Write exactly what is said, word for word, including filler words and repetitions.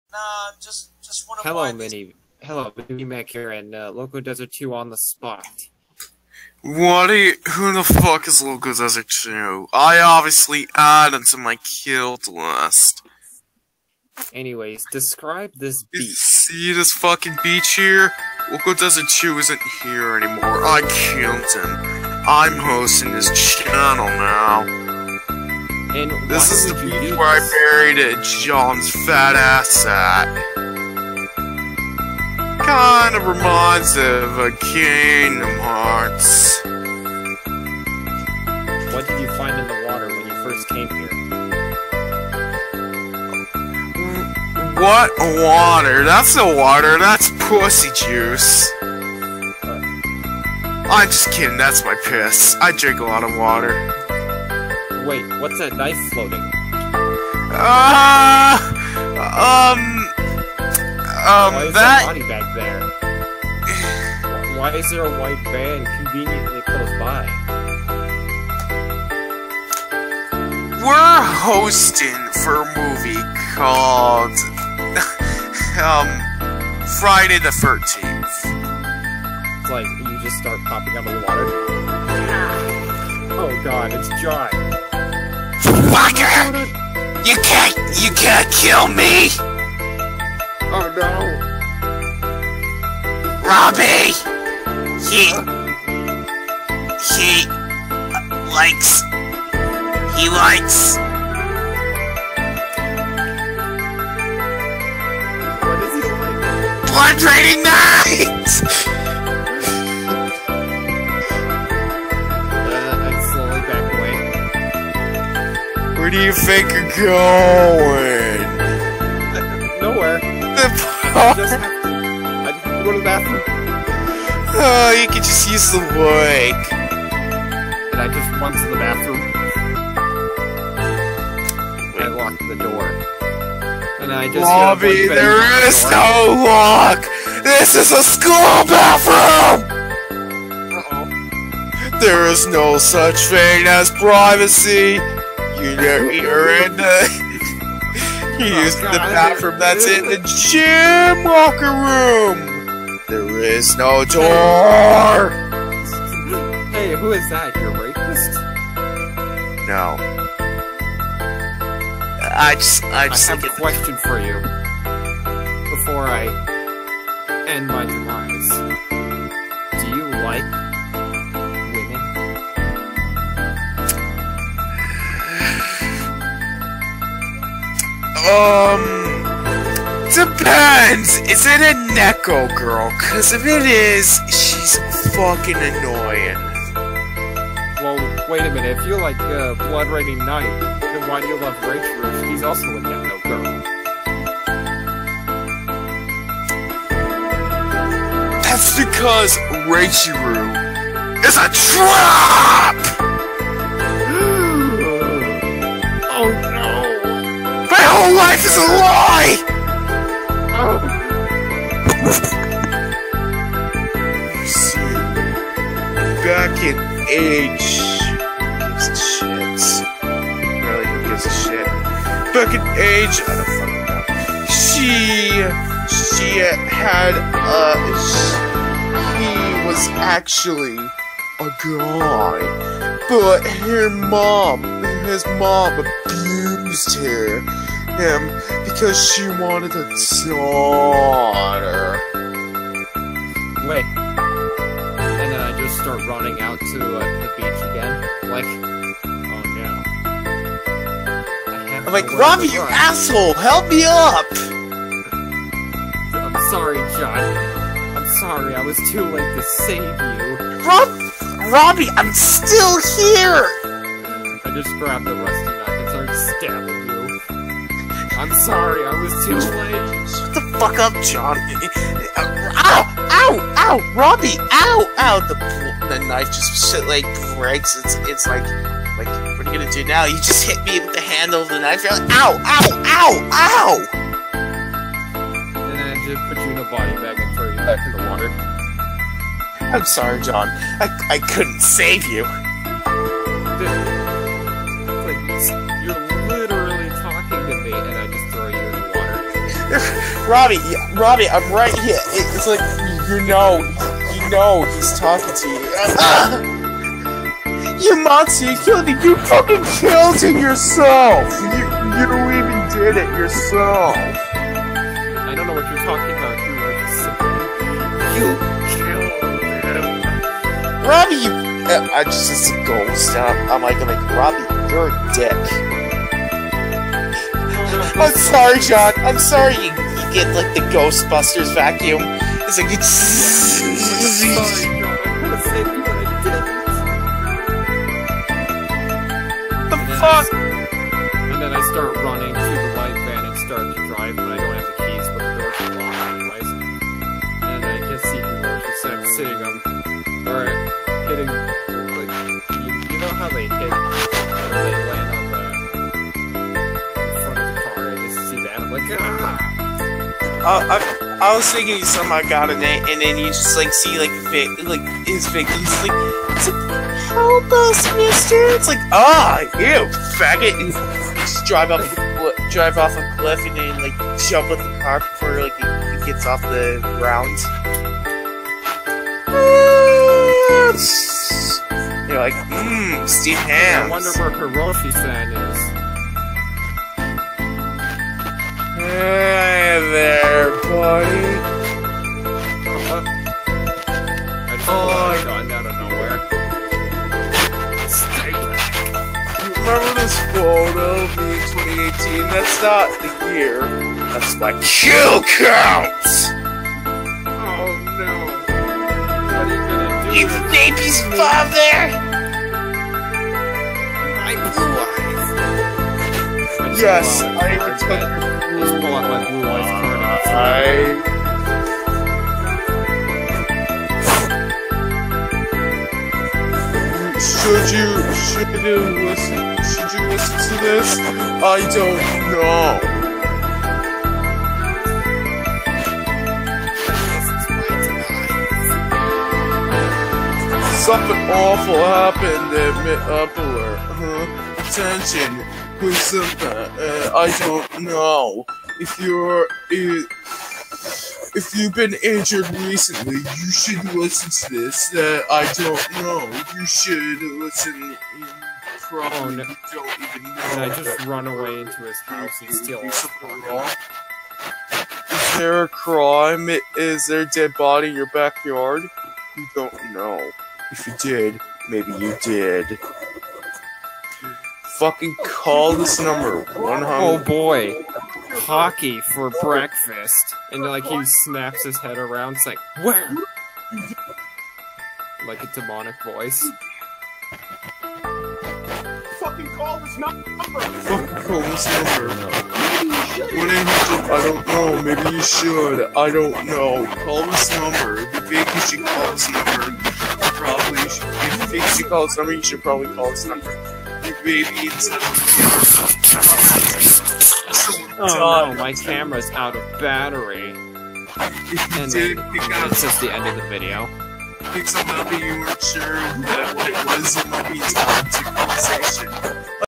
Nah, just just one of Hello, mine. Mini. Hello, Mini Mac here, and uh, Loco Desert two on the spot. What are you, who the fuck is Loco Desert two? I obviously added to my killed list. Anyways, describe this You beach. see this fucking beach here? Loco Desert two isn't here anymore. I killed him. I'm hosting this channel now. And This why is the would you beach do where I this? buried uh, John's fat ass at. Kind of reminds of uh, Kingdom Hearts. What did you find in the water when you first came here? What water? That's no water, that's pussy juice. Uh, I'm just kidding, that's my piss. I drink a lot of water. wait, what's that knife floating? Ah, uh, um, um, Why is that. there a body bag there? Why is there a white van conveniently close by? We're hosting for a movie called, um, Friday the thirteenth. It's like you just start popping out of the water. Oh god, it's John. Fucker! You can't, you can't kill me! Oh no! Robbie! He... He... likes... He likes... What is he like? Blood Raining Night! Uh, I slowly back away. Where do you think you're going? Nowhere. I just have to, I just have to go to the bathroom. Oh, you could just use the wig. And I just run to the bathroom. I lock the door. And I just Robbie, hear a voice there banging is on the door. no lock! This is a school bathroom! Uh-oh. There is no such thing as privacy. You know, you're in the... You Oh, use the God. bathroom that's in the gym locker room. There is no door. Hey, who is that? Your rapist? No. I just, I I just have think a it, question for you. Before I end my demise. Do you like women? um, depends. Is it a Neko girl? Cause if it is, she's fucking annoying. Well, wait a minute. If you like uh, Blood Raining Night, then why do you love Rachel? She's also a Neko girl. That's because Reichiru is a trap! Oh no! My whole life is a lie! Oh. See, back in age... Who gives a shit? Really, who gives a shit? Back in age... I don't fucking know. She... She had, uh... She, he was actually a guy. But her mom, his mom abused her, him because she wanted a daughter. Wait. And then I just start running out to uh, the beach again. Like, oh no. I have I'm like, nowhere to Robbie, you run. asshole, help me up! I'm sorry, John. I'm sorry, I was too late to save you. Rob, Robbie, I'm still here! I just grabbed the rusty knife and started stabbing you. I'm sorry, I was too late. Shut the fuck up, John. Ow! Ow! Ow! Robbie! Ow! Ow! The, the knife just shit, like, breaks. It's, it's like, like, what are you gonna do now? You just hit me with the handle of the knife. You're like, ow! Ow! Ow! Ow! And then I just put you in a body bag and throw you back in the water. I'm sorry, John. I, I couldn't save you. Dude, it's like, you're literally talking to me and I just throw you in the water. Robbie, yeah, Robbie, I'm right here. It, it's like, you know, you know he's talking to you. Ah! You monster, you killed it. You fucking killed it yourself. You, you even did it yourself. I don't know what you're talking about. You were just you killed him. Robbie, you. Uh, I just it's a ghost. I'm, I'm like, I'm like, Robbie, you're a dick. I'm sorry, John. I'm sorry you, you get like the Ghostbusters vacuum. It's like it's. Sorry, John. I could have saved you, but I didn't. The fuck? And then I start running to the white van and start to drive, but I don't have the keys, but the doors are locked anyways. And I just see Hiroshi Sack sitting on, or hitting, like, you, you know how they hit, or they land on the, in front of the car, and just see that, I'm like, ah! Uh, I, I was thinking you somehow got in it, and then you just like see like Vic, like his Vic, he's like, it's like, help us, mister. It's like, ah, ew, faggot. And you just drive off, the, drive off a cliff, and then like jump with the car before like it, it gets off the ground. You're like, mmm, Steve Hams. I wonder where Hiroshi-san is. Hey there, buddy. Uh, I just Oh, got I- shot out of nowhere. Stay back. Remember this photo of me in twenty eighteen? That's not the year. That's my kill count! Oh no. What are you gonna do? You baby's father! My blue eyes! I just Yes, pull out my I card, even took I just pull out my blue eyes card and it's I... Should you, should you listen, should you listen to this? I don't know. Something awful happened at Mid-Upper. Huh? Attention, who's something? Uh, I don't know. If you're, if, if you've been injured recently, you should listen to this. Uh, I don't know. You should listen. You probably Oh, no. don't even know. And I just run away into his house and steal Is all his Is there a crime? Is there a dead body in your backyard? You don't know. If you did, maybe you did. Fucking call this number. one Oh hundred. boy. Hockey for breakfast. And like he snaps his head around, it's like, where? Like a demonic voice. Fucking call this number! Fucking call this number. one eight hundred. I don't know. Maybe you should. I don't know. Call this number. If you think you should call this number, you probably should. If you think you should call this number, you should probably call this number. You baby, instead Oh no, my camera's out of battery. If you And did then pick up it's just the end of the video. pick something up and you weren't sure that what it was, it might be time to conversation.